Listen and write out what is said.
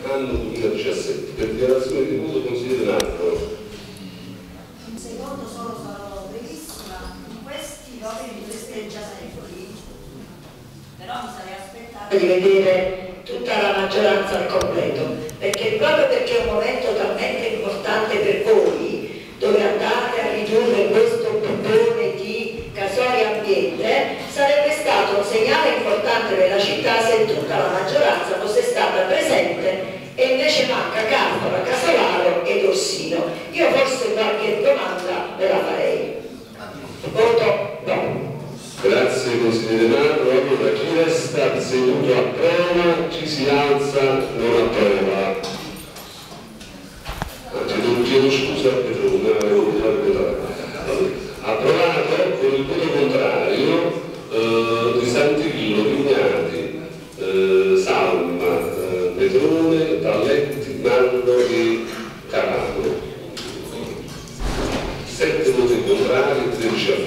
anno 2017. Per dichiarazione di voto consigliere Nastro. Un secondo solo sarò brevissima. In questi dove festeggiamenti, però mi sarei aspettata di vedere tutta la maggioranza al completo, perché proprio perché è un momento talmente importante per voi, dove andate a ridurre questo bubbone di Casoria Ambiente, sarebbe stato un segnale importante per la città se tutta la maggioranza fosse stata presente, e invece manca Cartola, Casolaro ed Orsino. Io forse qualche domanda me la farei. Voto no. Grazie consigliere Nastro. Allora chi resta seduto a prova, chi si alza non approva. Chiedo scusa a Petrona. Approvato con il voto contrario di Santillo, Vignati, Salma, Petrone, Talletti, Mando e Carano. 7 voti contrari, 13 a